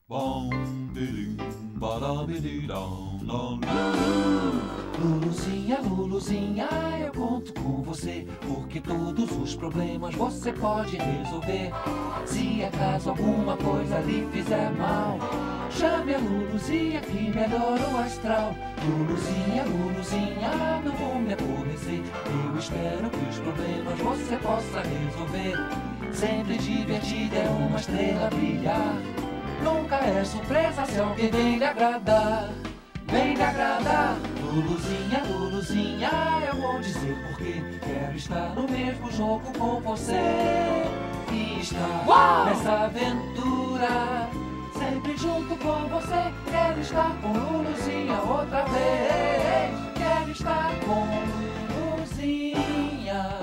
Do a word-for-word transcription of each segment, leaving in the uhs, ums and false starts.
Luluzinha, Luluzinha, eu conto com você, porque todos os problemas você pode resolver. Se acaso alguma coisa lhe fizer mal, chame a Luluzinha que melhora o astral. Luluzinha, Luluzinha, não vou me aborrecer, eu espero que os problemas você possa resolver. Sempre divertida é uma estrela brilhar, nunca é surpresa se alguém vem lhe agradar. Vem lhe agradar, Luluzinha, Luluzinha, eu vou dizer porquê. Quero estar no mesmo jogo com você e estar Uau! Nessa aventura, sempre junto com você. Quero estar com Luluzinha outra vez. Quero estar com Luluzinha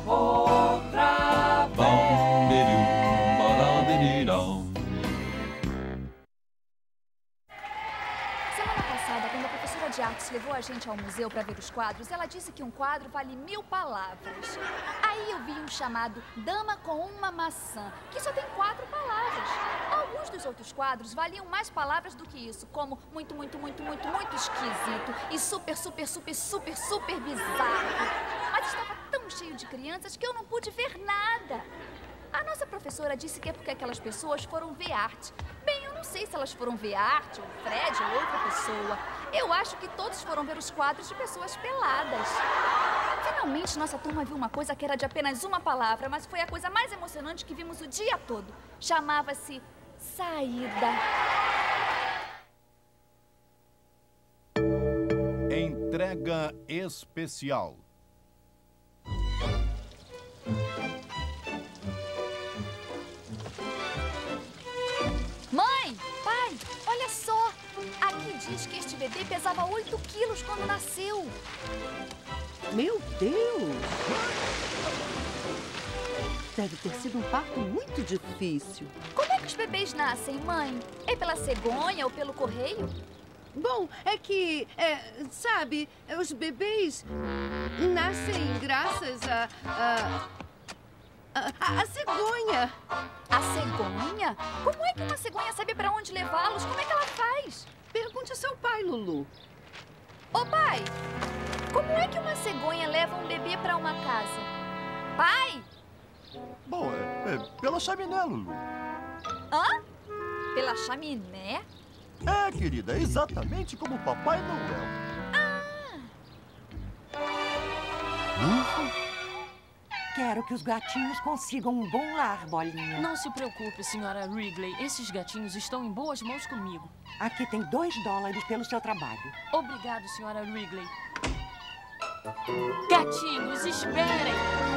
outra vez. De artes levou a gente ao museu para ver os quadros. Ela disse que um quadro vale mil palavras. Aí eu vi um chamado Dama com uma Maçã, que só tem quatro palavras. Alguns dos outros quadros valiam mais palavras do que isso, como muito, muito, muito, muito, muito esquisito e super, super, super, super, super bizarro. Mas estava tão cheio de crianças que eu não pude ver nada. A nossa professora disse que é porque aquelas pessoas foram ver arte. Bem, eu não sei se elas foram ver arte, ou Fred, ou outra pessoa. Eu acho que todos foram ver os quadros de pessoas peladas. Finalmente, nossa turma viu uma coisa que era de apenas uma palavra, mas foi a coisa mais emocionante que vimos o dia todo. Chamava-se saída. Entrega especial. Mãe, pai, olha só. Aqui diz que este bebê pesava oito quilos quando nasceu. Meu Deus! Deve ter sido um parto muito difícil. Como é que os bebês nascem, mãe? É pela cegonha ou pelo correio? Bom, é que, é, sabe, os bebês nascem graças a... a... A, a, a cegonha. A cegonha? Como é que uma cegonha sabe para onde levá-los? Como é que ela faz? Pergunte ao seu pai, Lulu. Ô, pai, como é que uma cegonha leva um bebê para uma casa? Pai! Bom, é, é pela chaminé, Lulu. Hã? Pela chaminé? É, querida, é exatamente como o Papai Noel. Ah! Hum? Quero que os gatinhos consigam um bom lar, Bolinha. Não se preocupe, senhora Wrigley. Esses gatinhos estão em boas mãos comigo. Aqui tem dois dólares pelo seu trabalho. Obrigado, senhora Wrigley. Gatinhos, esperem!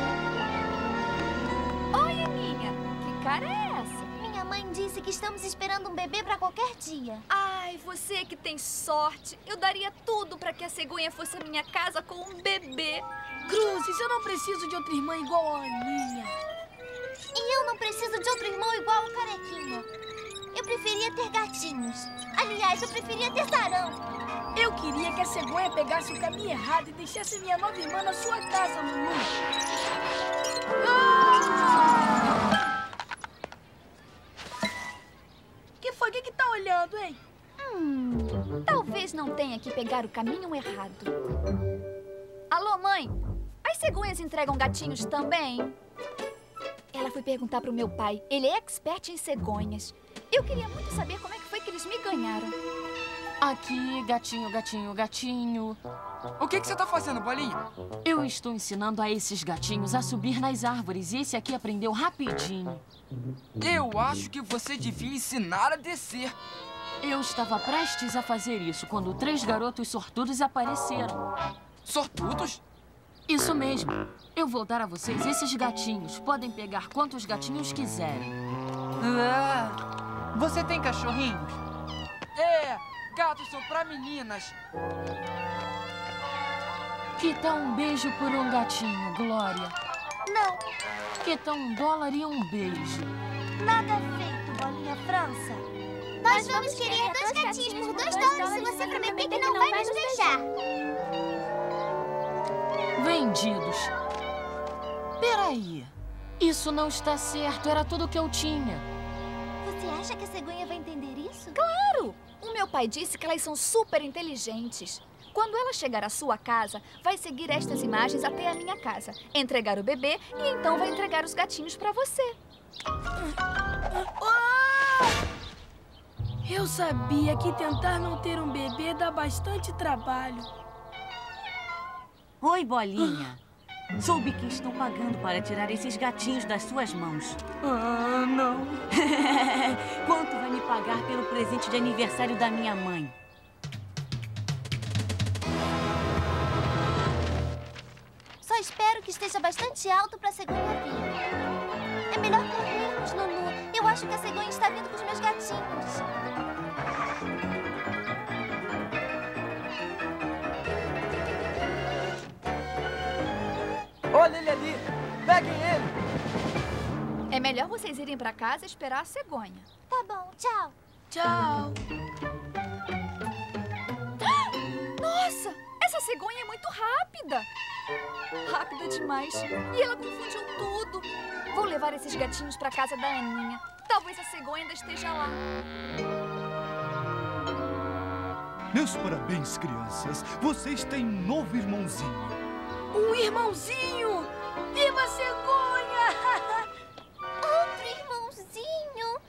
Oi, Aninha. Que cara é essa? Minha mãe disse que estamos esperando um bebê para qualquer dia. Ai, você que tem sorte. Eu daria tudo para que a cegonha fosse a minha casa com um bebê. Cruzes, eu não preciso de outra irmã igual a Aninha. E eu não preciso de outro irmão igual o Carequinha. Eu preferia ter gatinhos. Aliás, eu preferia ter sarampo. Eu queria que a cegonha pegasse o caminho errado e deixasse minha nova irmã na sua casa, Lulu. Ah! Que foi? O que que tá olhando, hein? Hum, talvez não tenha que pegar o caminho errado. Alô, mãe? As cegonhas entregam gatinhos também? Ela foi perguntar pro meu pai. Ele é expert em cegonhas. Eu queria muito saber como é que foi que eles me ganharam. Aqui, gatinho, gatinho, gatinho. O que que você tá fazendo, Bolinha? Eu estou ensinando a esses gatinhos a subir nas árvores e esse aqui aprendeu rapidinho. Eu acho que você devia ensinar a descer. Eu estava prestes a fazer isso quando três garotos sortudos apareceram. Sortudos? Isso mesmo. Eu vou dar a vocês esses gatinhos. Podem pegar quantos gatinhos quiserem. Ah, você tem cachorrinhos? É, gatos são pra meninas. Que tal um beijo por um gatinho, Glória? Não. Que tal um dólar e um beijo? Nada feito, Bolinha França. Nós vamos querer dois gatinhos por dois dólares se você prometer que não vai nos beijar. Vendidos. Peraí. Isso não está certo. Era tudo que eu tinha. Você acha que a cegonha vai entender isso? Claro! O meu pai disse que elas são super inteligentes. Quando ela chegar à sua casa, vai seguir estas imagens até a minha casa, entregar o bebê e então vai entregar os gatinhos pra você. Eu sabia que tentar não ter um bebê dá bastante trabalho. Oi, Bolinha. Soube que estão pagando para tirar esses gatinhos das suas mãos. Ah, não. Quanto vai me pagar pelo presente de aniversário da minha mãe? Só espero que esteja bastante alto pra cegonha vir. É melhor corrermos, Lulu. Eu acho que a cegonha está vindo com os meus gatinhos. Olha ele ali! Peguem ele! É melhor vocês irem pra casa e esperar a cegonha. Tá bom, tchau. Tchau. Nossa! Essa cegonha é muito rápida! Rápida demais. E ela confundiu tudo. Vou levar esses gatinhos pra casa da Aninha. Talvez a cegonha ainda esteja lá. Meus parabéns, crianças. Vocês têm um novo irmãozinho. Um irmãozinho! Viva a cegonha! Outro irmãozinho!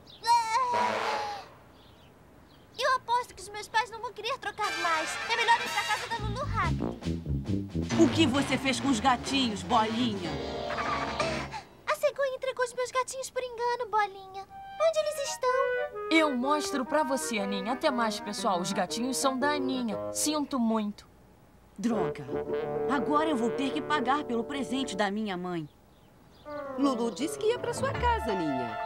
Eu aposto que os meus pais não vão querer trocar mais. É melhor ir pra casa da Lulu rápido. O que você fez com os gatinhos, Bolinha? A cegonha entregou os meus gatinhos por engano, Bolinha. Onde eles estão? Eu mostro pra você, Aninha. Até mais, pessoal. Os gatinhos são da Aninha. Sinto muito. Droga. Agora eu vou ter que pagar pelo presente da minha mãe. Lulu disse que ia pra sua casa, Aninha.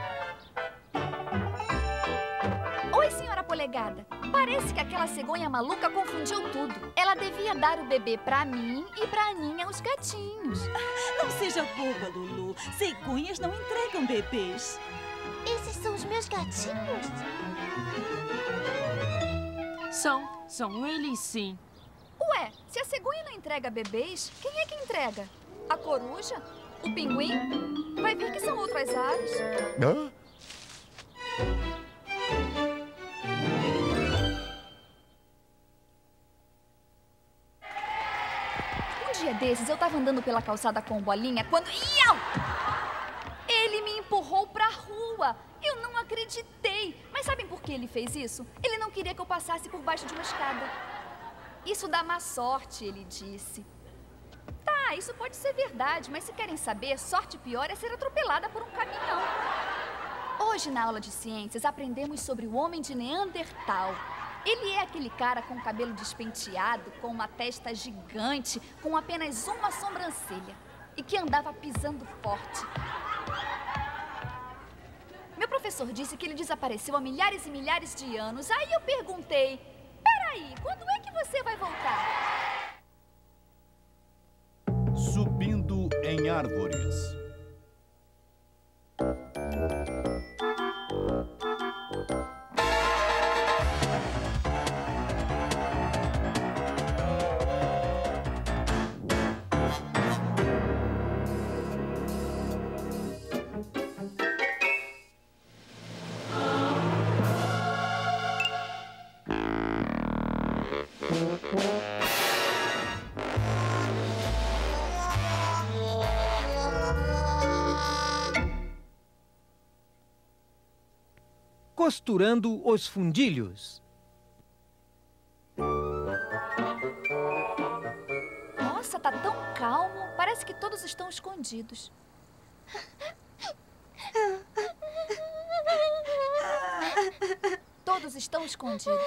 Oi, senhora Polegada. Parece que aquela cegonha maluca confundiu tudo. Ela devia dar o bebê pra mim e pra Aninha, os gatinhos. Não seja boba, Lulu. Cegonhas não entregam bebês. Esses são os meus gatinhos? São. São eles, sim. Ué, se a cegonha não entrega bebês, quem é que entrega? A coruja? O pinguim? Vai ver que são outras aves. Hã? Um dia desses, eu tava andando pela calçada com o Bolinha quando... Iau! Ele me empurrou pra rua. Eu não acreditei. Mas sabem por que ele fez isso? Ele não queria que eu passasse por baixo de uma escada. Isso dá má sorte, ele disse. Tá, isso pode ser verdade, mas se querem saber, sorte pior é ser atropelada por um caminhão. Hoje, na aula de ciências, aprendemos sobre o homem de Neandertal. Ele é aquele cara com o cabelo despenteado, com uma testa gigante, com apenas uma sobrancelha e que andava pisando forte. Meu professor disse que ele desapareceu há milhares e milhares de anos. Aí eu perguntei, peraí, quando é que você vai voltar? Subindo em árvores. Costurando os fundilhos. Nossa, tá tão calmo. Parece que todos estão escondidos. Todos estão escondidos.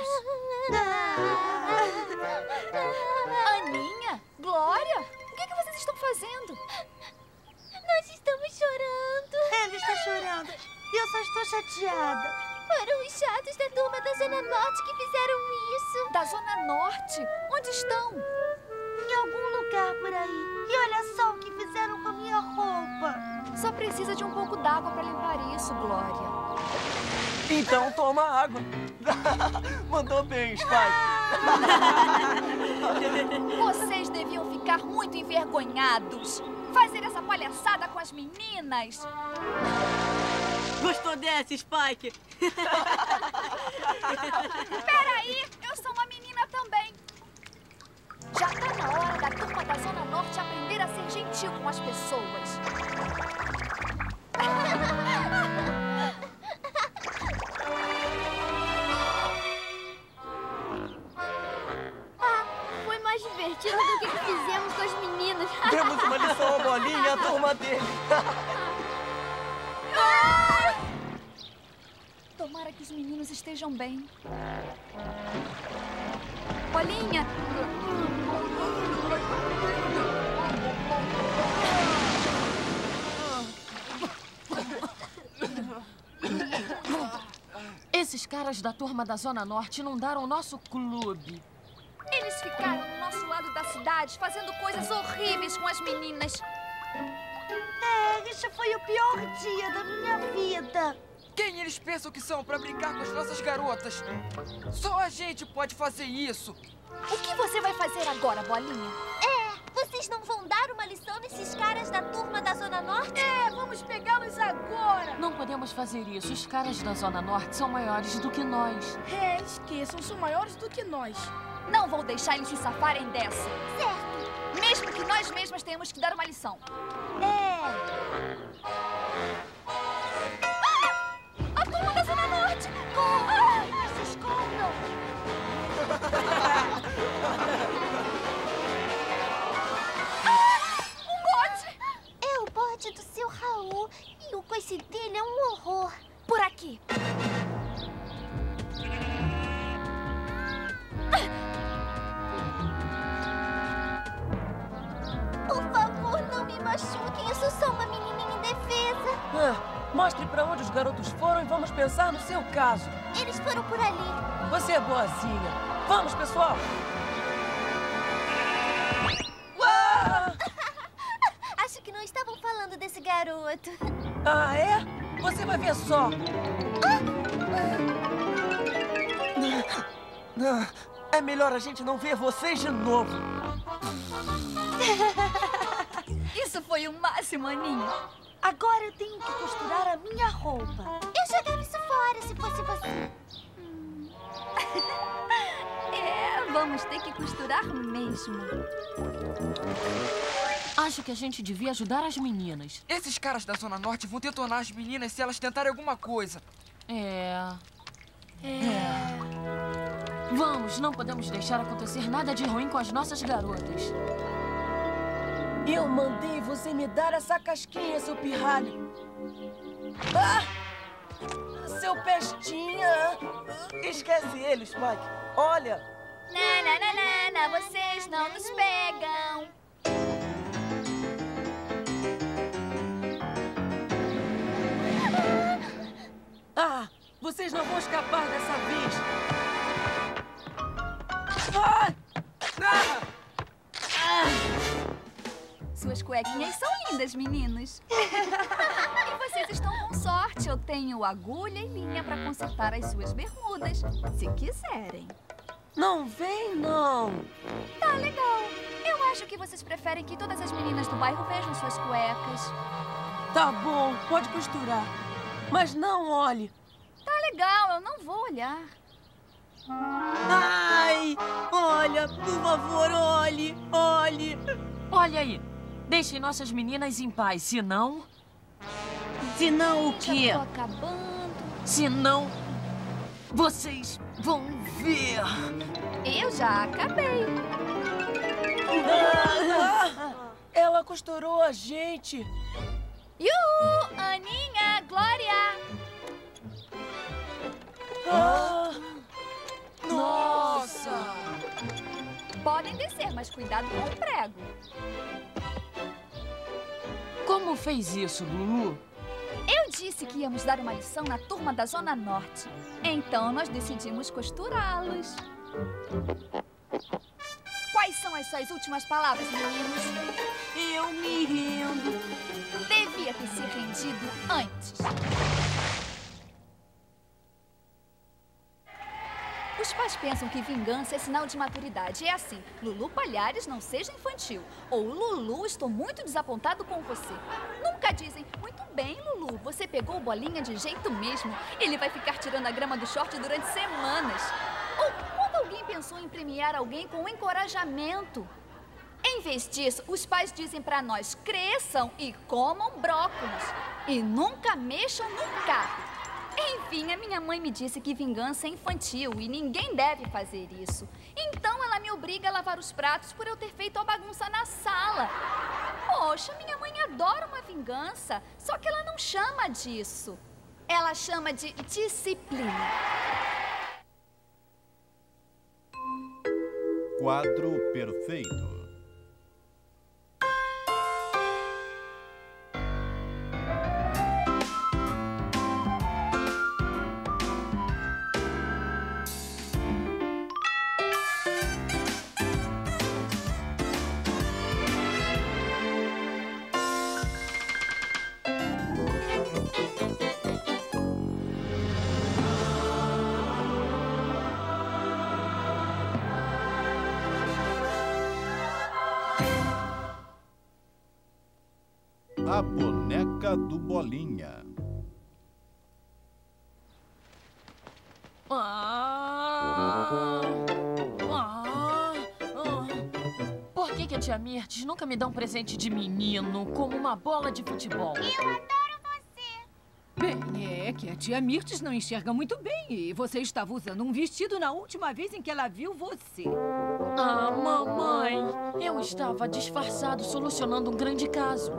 Aninha? Glória? O que é que vocês estão fazendo? Nós estamos chorando. Ela está chorando. E eu só estou chateada. Foram os chatos da turma da Zona Norte que fizeram isso. Da Zona Norte? Onde estão? Em algum lugar por aí. E olha só o que fizeram com a minha roupa. Só precisa de um pouco d'água para limpar isso, Glória. Então toma água. Mandou bem, Spike. Vocês deviam ficar muito envergonhados. Fazer essa palhaçada com as meninas. Gostou desce, Spike. Peraí, eu sou uma menina também. Já tá na hora da turma da Zona Norte aprender a ser gentil com as pessoas. Ah, foi mais divertido do que o que fizemos com as meninas. Demos uma lição ao Bolinha e à turma dele. Tomara que os meninos estejam bem. Bolinha! Esses caras da turma da Zona Norte inundaram o nosso clube. Eles ficaram no nosso lado da cidade fazendo coisas horríveis com as meninas. É, esse foi o pior dia da minha vida. Quem eles pensam que são pra brincar com as nossas garotas? Só a gente pode fazer isso. O que você vai fazer agora, Bolinha? É, vocês não vão dar uma lição nesses caras da turma da Zona Norte? É, vamos pegá-los agora. Não podemos fazer isso. Os caras da Zona Norte são maiores do que nós. É, esqueçam, são maiores do que nós. Não vou deixar eles se safarem dessa. Certo. Mesmo que nós mesmas tenhamos que dar uma lição. É. A turma da Zona Norte! Corram! Se escondam! Ah, um bote! É o bote do seu Raul. E o coice dele é um horror. Por aqui. Por favor, não me machuquem. Eu sou só uma menininha indefesa. Ah, mostre pra onde os garotos foram e vamos pensar no seu caso. Eles foram por ali. Você é boazinha. Vamos, pessoal. Uau! Acho que não estavam falando desse garoto. Ah, é? Você vai ver só. Ah, é melhor a gente não ver vocês de novo. Isso foi o máximo, Aninha. Agora eu tenho que costurar a minha roupa. Eu jogava isso fora se fosse você. É, vamos ter que costurar mesmo. Acho que a gente devia ajudar as meninas. Esses caras da Zona Norte vão detonar as meninas se elas tentarem alguma coisa. É... É... Vamos, não podemos deixar acontecer nada de ruim com as nossas garotas. Eu mandei você me dar essa casquinha, seu pirralho. Ah! Seu pestinha! Esquece ele, Spike. Olha! Na, na, na, na, na, vocês não nos pegam. Ah! Vocês não vão escapar dessa vez! Ah! Ah! Ah! Suas cuequinhas são lindas, meninos. E vocês estão com sorte. Eu tenho agulha e linha para consertar as suas bermudas, se quiserem. Não vem, não. Tá legal. Eu acho que vocês preferem que todas as meninas do bairro vejam suas cuecas. Tá bom, pode costurar. Mas não olhe. Tá legal, eu não vou olhar. Ai, olha, por favor, olhe, olhe. Olha aí. Deixem nossas meninas em paz, senão... Senão o quê? Já tô acabando. Senão... Vocês vão ver. Eu já acabei. Ah, ela costurou a gente. Yuhu! Aninha, Glória! Ah, nossa! Podem descer, mas cuidado com o prego. Como fez isso, Lulu? Eu disse que íamos dar uma lição na turma da Zona Norte. Então, nós decidimos costurá-los. Quais são as suas últimas palavras, meninos? Eu me rendo. Devia ter se rendido antes. Os pais pensam que vingança é sinal de maturidade. É assim, Lulu Palhares, não seja infantil. Ou Lulu, estou muito desapontado com você. Nunca dizem, muito bem, Lulu. Você pegou o Bolinha de jeito mesmo. Ele vai ficar tirando a grama do short durante semanas. Ou quando alguém pensou em premiar alguém com encorajamento? Em vez disso, os pais dizem pra nós: cresçam e comam brócolis. E nunca mexam no carro. Enfim, a minha mãe me disse que vingança é infantil e ninguém deve fazer isso. Então ela me obriga a lavar os pratos por eu ter feito a bagunça na sala. Poxa, minha mãe adora uma vingança, só que ela não chama disso. Ela chama de disciplina. Quadro perfeito. A boneca do Bolinha. Ah, ah, ah. Por que que a tia Mirtes nunca me dá um presente de menino, como uma bola de futebol? Eu adoro você. Bem, é que a tia Mirtes não enxerga muito bem e você estava usando um vestido na última vez em que ela viu você. Ah, mamãe, eu estava disfarçado solucionando um grande caso.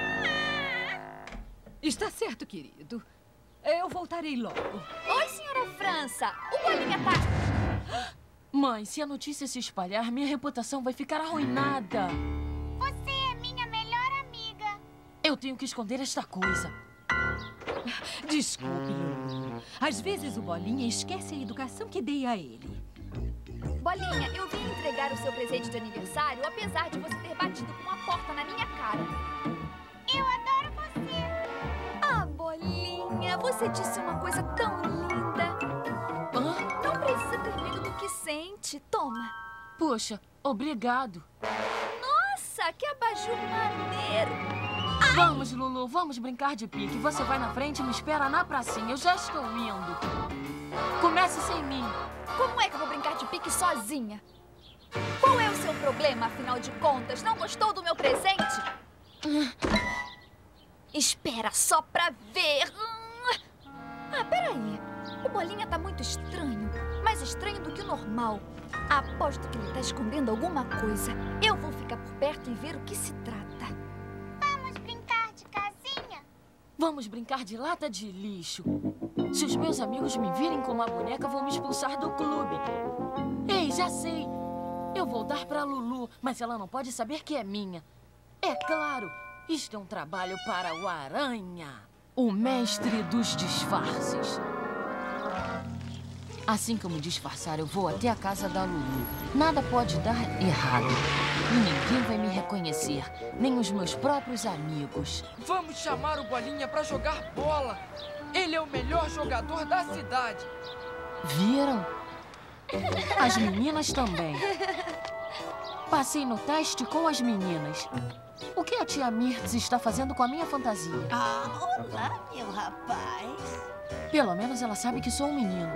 Está certo, querido. Eu voltarei logo. Oi, senhora França. O Bolinha tá... Mãe, se a notícia se espalhar, minha reputação vai ficar arruinada. Você é minha melhor amiga. Eu tenho que esconder esta coisa. Desculpe, Lulu. Às vezes o Bolinha esquece a educação que dei a ele. Bolinha, eu vim entregar o seu presente de aniversário, apesar de você ter batido com a porta na minha cara. Eu adoro você. Ah, Bolinha, você disse uma coisa tão linda. Hã? Não precisa ter medo do que sente. Toma. Poxa, obrigado. Nossa, que abajur maneiro. Ai. Vamos, Lulu, vamos brincar de pique. Você vai na frente e me espera na pracinha. Eu já estou indo. Comece sem mim. Como é que eu vou brincar de pique sozinha? Qual é o seu problema, afinal de contas? Não gostou do meu presente? Espera só pra ver. Ah, peraí. O Bolinha tá muito estranho. Mais estranho do que o normal. Aposto que ele tá escondendo alguma coisa. Eu vou ficar por perto e ver o que se trata. Vamos brincar de casinha? Vamos brincar de lata de lixo. Se os meus amigos me virem com uma boneca, vão me expulsar do clube. Ei, já sei. Eu vou dar pra Lulu, mas ela não pode saber que é minha. É claro, isto é um trabalho para o Aranha, o mestre dos disfarces. Assim que eu me disfarçar, eu vou até a casa da Lulu. Nada pode dar errado. E ninguém vai me reconhecer, nem os meus próprios amigos. Vamos chamar o Bolinha pra jogar bola. Ele é o melhor jogador da cidade. Viram? As meninas também. Passei no teste com as meninas. O que a tia Mirtes está fazendo com a minha fantasia? Ah, olá, meu rapaz. Pelo menos ela sabe que sou um menino.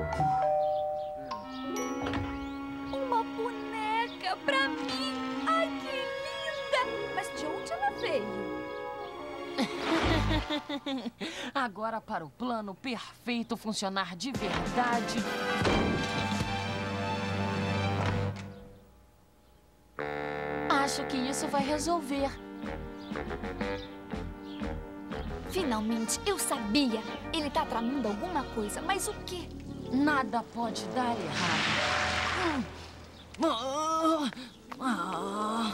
Uma boneca pra mim. Ai, que linda. Mas de onde ela veio? Agora, para o plano perfeito funcionar de verdade... Acho que isso vai resolver. Finalmente, eu sabia. Ele tá tramando alguma coisa, mas o quê? Nada pode dar errado. Hum. Ah. Ah.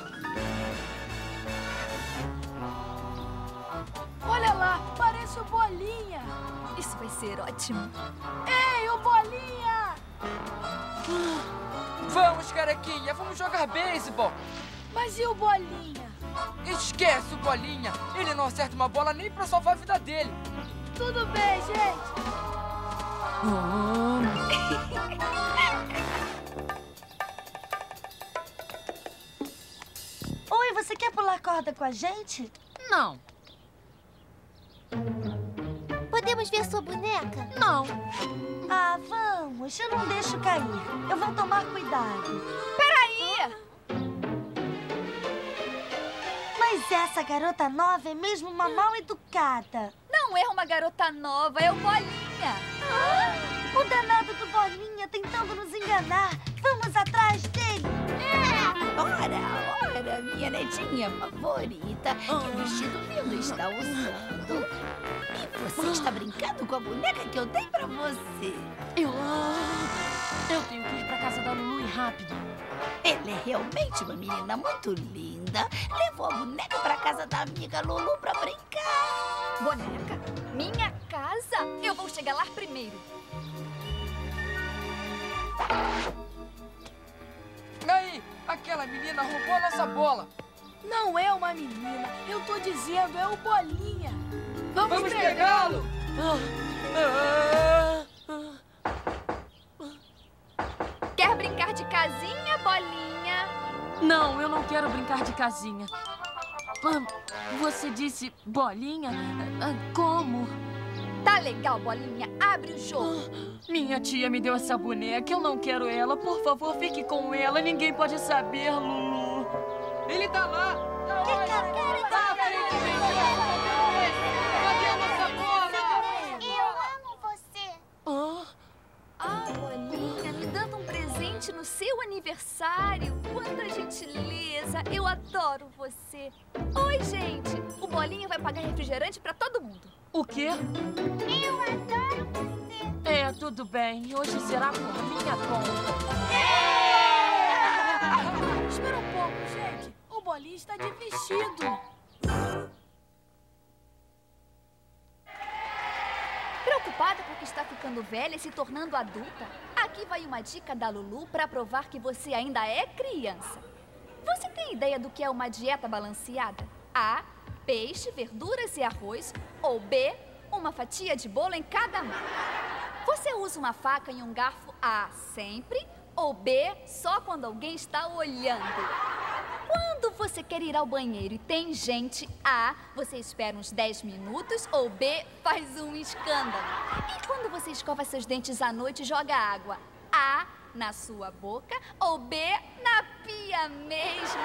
Olha lá, parece o Bolinha. Isso vai ser ótimo. Ei, o Bolinha! Vamos, carequinha, vamos jogar beisebol. Mas e o Bolinha? Esquece o Bolinha. Ele não acerta uma bola nem pra salvar a vida dele. Tudo bem, gente. Oh. Oi, você quer pular corda com a gente? Não. Podemos ver sua boneca? Não. Ah, vamos. Eu não deixo cair. Eu vou tomar cuidado. Peraí! Mas essa garota nova é mesmo uma mal educada. Não é uma garota nova, é o Bolinha. Ah, o danado do Bolinha tentando nos enganar. Vamos atrás dele. É. Ora, ora, minha netinha favorita. Que vestido lindo está usando. E você está brincando com a boneca que eu dei pra você. Eu... Eu tenho que ir pra casa da Lulu e rápido. Ela é realmente uma menina muito linda. Levou a boneca pra casa da amiga Lulu pra brincar. Boneca? Minha casa? Eu vou chegar lá primeiro. Aí, aquela menina roubou a nossa bola. Não é uma menina. Eu tô dizendo, é o Bolinha. Vamos, Vamos pegá-lo! Quer brincar de casinha, Bolinha? Não, eu não quero brincar de casinha. Você disse bolinha? Como? Tá legal, Bolinha. Abre o jogo. Minha tia me deu essa boneca. Eu não quero ela. Por favor, fique com ela. Ninguém pode saber, Lulu. Ele tá lá. Tá que olha. cara, cara, tá Cadê a nossa bola? Eu amo você. Oh. Ah, Bolinha, me dando um presente no seu aniversário. Quanta gentileza. Eu adoro você. Oi, gente. O Bolinha vai pagar refrigerante pra todo mundo. O quê? Eu adoro você. É, tudo bem. Hoje será por minha conta. É! Espera um pouco, gente. O Bolinha está de vestido. Preocupada porque está ficando velha e se tornando adulta? Aqui vai uma dica da Lulu para provar que você ainda é criança. Você tem ideia do que é uma dieta balanceada? A. Peixe, verduras e arroz. Ou B. Uma fatia de bolo em cada mão. Você usa uma faca e um garfo A sempre? Ou B. Só quando alguém está olhando? Quando você quer ir ao banheiro e tem gente, A, você espera uns dez minutos, ou B, faz um escândalo. E quando você escova seus dentes à noite e joga água, A, na sua boca, ou B, na pia mesmo?